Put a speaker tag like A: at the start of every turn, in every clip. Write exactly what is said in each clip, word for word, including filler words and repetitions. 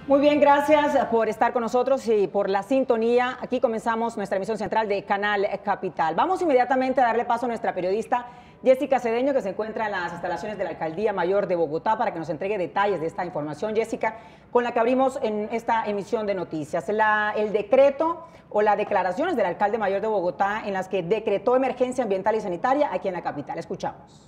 A: Muy bien, gracias por estar con nosotros y por la sintonía. Aquí comenzamos nuestra emisión central de Canal Capital. Vamos inmediatamente a darle paso a nuestra periodista Jessica Cedeño, que se encuentra en las instalaciones de la Alcaldía Mayor de Bogotá, para que nos entregue detalles de esta información, Jessica, con la que abrimos en esta emisión de noticias. La, el decreto o las declaraciones del alcalde mayor de Bogotá en las que decretó emergencia ambiental y sanitaria aquí en la capital. Escuchamos.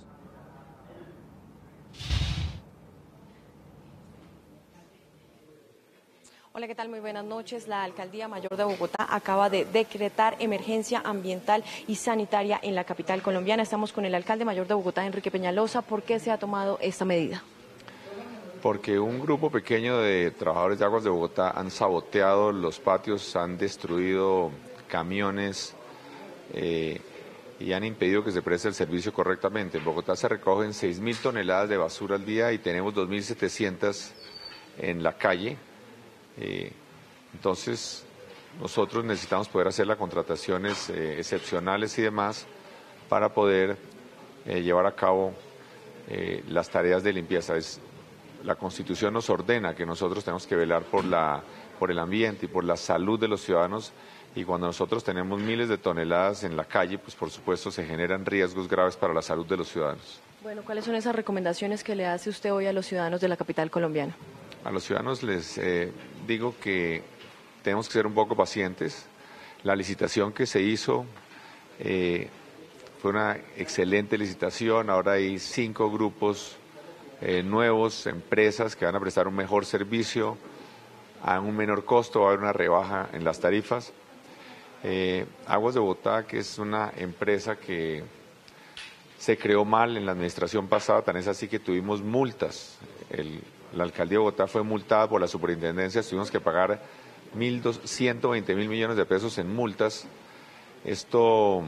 B: Hola, ¿qué tal? Muy buenas noches. La Alcaldía Mayor de Bogotá acaba de decretar emergencia ambiental y sanitaria en la capital colombiana. Estamos con el alcalde mayor de Bogotá, Enrique Peñalosa. ¿Por qué se ha tomado esta medida?
C: Porque un grupo pequeño de trabajadores de Aguas de Bogotá han saboteado los patios, han destruido camiones eh, y han impedido que se preste el servicio correctamente. En Bogotá se recogen seis mil toneladas de basura al día y tenemos dos mil setecientas en la calle. Eh, entonces, nosotros necesitamos poder hacer las contrataciones eh, excepcionales y demás para poder eh, llevar a cabo eh, las tareas de limpieza. Es, la Constitución nos ordena que nosotros tenemos que velar por, la, por el ambiente y por la salud de los ciudadanos, y cuando nosotros tenemos miles de toneladas en la calle, pues por supuesto se generan riesgos graves para la salud de los ciudadanos.
B: Bueno, ¿cuáles son esas recomendaciones que le hace usted hoy a los ciudadanos de la capital colombiana?
C: A los ciudadanos les eh, digo que tenemos que ser un poco pacientes. La licitación que se hizo eh, fue una excelente licitación. Ahora hay cinco grupos eh, nuevos, empresas que van a prestar un mejor servicio a un menor costo. Va a haber una rebaja en las tarifas. Eh, Aguas de Bogotá, que es una empresa que se creó mal en la administración pasada, tan es así que tuvimos multas. El, La alcaldía de Bogotá fue multada por la superintendencia, tuvimos que pagar ciento veinte mil millones de pesos en multas. Esto,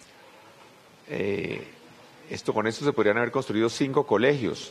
C: eh, esto, con esto se podrían haber construido cinco colegios.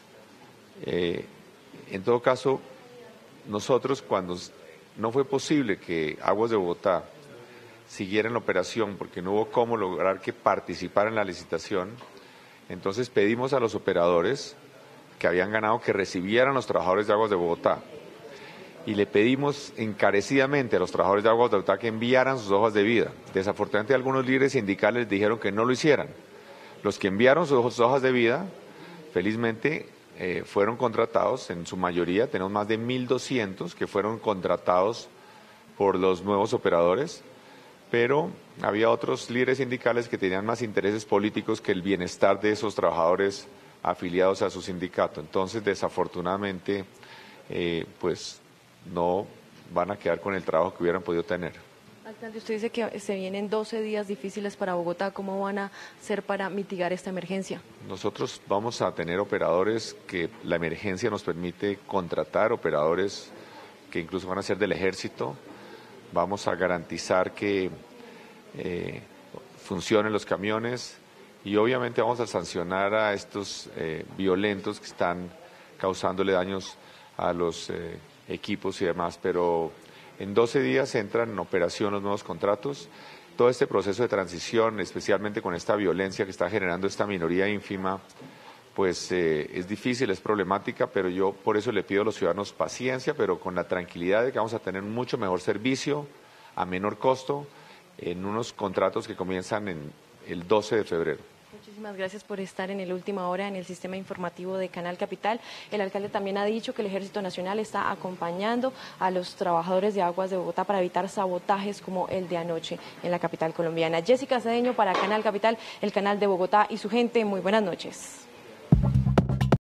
C: Eh, en todo caso, nosotros, cuando no fue posible que Aguas de Bogotá siguiera en la operación porque no hubo cómo lograr que participara en la licitación, entonces pedimos a los operadores que habían ganado que recibieran los trabajadores de Aguas de Bogotá, y le pedimos encarecidamente a los trabajadores de Aguas de Bogotá que enviaran sus hojas de vida. Desafortunadamente algunos líderes sindicales dijeron que no lo hicieran. Los que enviaron sus hojas de vida, felizmente eh, fueron contratados, en su mayoría tenemos más de mil doscientos que fueron contratados por los nuevos operadores, pero había otros líderes sindicales que tenían más intereses políticos que el bienestar de esos trabajadores afiliados a su sindicato. Entonces, desafortunadamente, eh, pues no van a quedar con el trabajo que hubieran podido tener.
B: Alcalde, usted dice que se vienen doce días difíciles para Bogotá. ¿Cómo van a hacer para mitigar esta emergencia?
C: Nosotros vamos a tener operadores que la emergencia nos permite contratar, operadores que incluso van a ser del ejército. Vamos a garantizar que eh, funcionen los camiones. Y obviamente vamos a sancionar a estos eh, violentos que están causándole daños a los eh, equipos y demás, pero en doce días entran en operación los nuevos contratos. Todo este proceso de transición, especialmente con esta violencia que está generando esta minoría ínfima, pues eh, es difícil, es problemática, pero yo por eso le pido a los ciudadanos paciencia, pero con la tranquilidad de que vamos a tener un mucho mejor servicio, a menor costo, en unos contratos que comienzan en el doce de febrero.
B: Muchísimas gracias por estar en el Última Hora en el sistema informativo de Canal Capital. El alcalde también ha dicho que el Ejército Nacional está acompañando a los trabajadores de Aguas de Bogotá para evitar sabotajes como el de anoche en la capital colombiana. Jessica Cedeño para Canal Capital, el canal de Bogotá y su gente. Muy buenas noches.